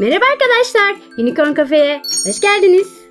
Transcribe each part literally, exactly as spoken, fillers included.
Merhaba arkadaşlar, Unicorn Cafe'ye hoş geldiniz.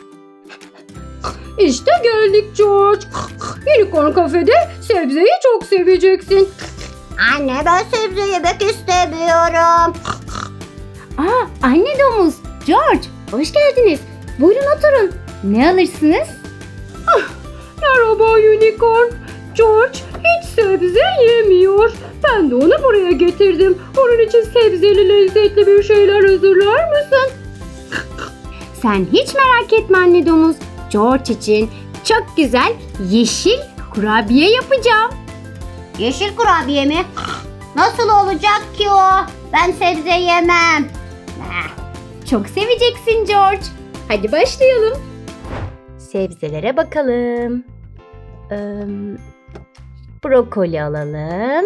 İşte geldik George. Unicorn Cafe'de sebzeyi çok seveceksin. Anne, ben sebze yemek istemiyorum. Aa, anne domuz, George, hoş geldiniz. Buyurun oturun. Ne alırsınız? Ah, merhaba Unicorn. George hiç sebze yemiyor. Ben de onu buraya getirdim. Onun için sebzeli lezzetli bir şeyler hazırlar mısın? Sen hiç merak etme anne domuz. George için çok güzel yeşil kurabiye yapacağım. Yeşil kurabiye mi? Nasıl olacak ki o? Ben sebze yemem. Çok seveceksin George. Hadi başlayalım. Sebzelere bakalım. Ee, brokoli alalım.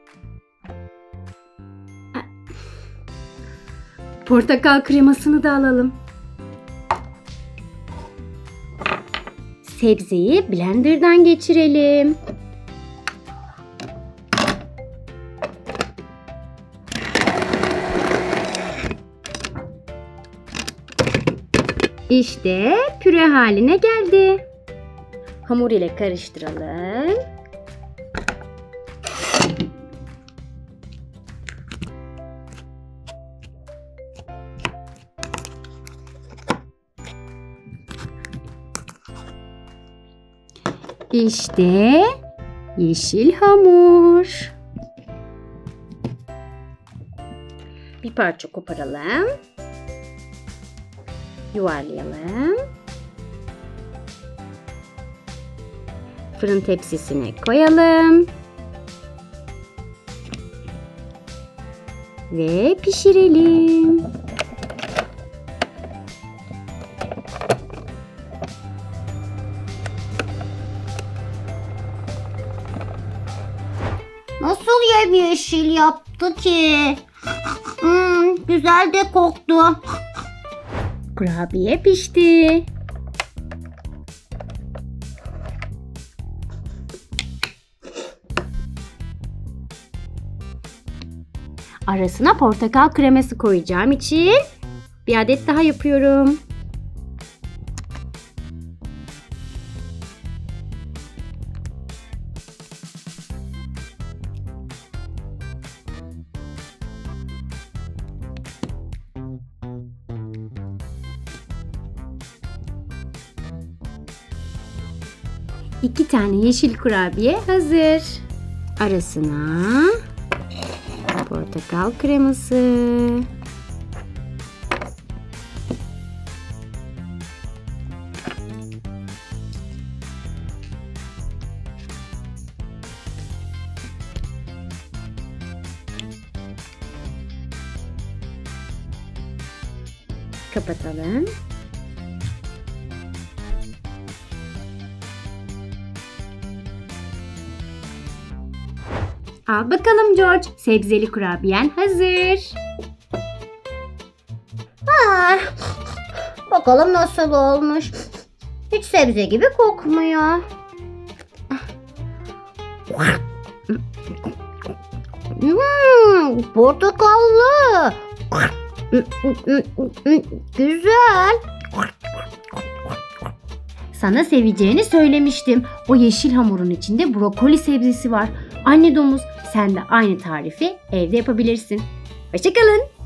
Portakal kremasını da alalım. Sebzeyi blenderdan geçirelim. İşte püre haline geldi. Hamur ile karıştıralım. İşte yeşil hamur. Bir parça koparalım. Yuvarlayalım. Fırın tepsisine koyalım. Ve pişirelim. Nasıl yemyeşil yaptı ki? Hmm, güzel de koktu. Kurabiye pişti. Arasına portakal kreması koyacağım için bir adet daha yapıyorum. İki tane yeşil kurabiye hazır. Arasına portakal kreması, kapatalım. Al bakalım George, sebzeli kurabiyen hazır. Ah, bakalım nasıl olmuş. Hiç sebze gibi kokmuyor. Hmm, portakallı. Güzel. Sana seveceğini söylemiştim. O yeşil hamurun içinde brokoli sebzesi var. Anne domuz, sen de aynı tarifi evde yapabilirsin. Hoşça kalın.